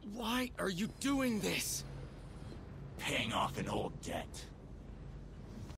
Why are you doing this? Paying off an old debt.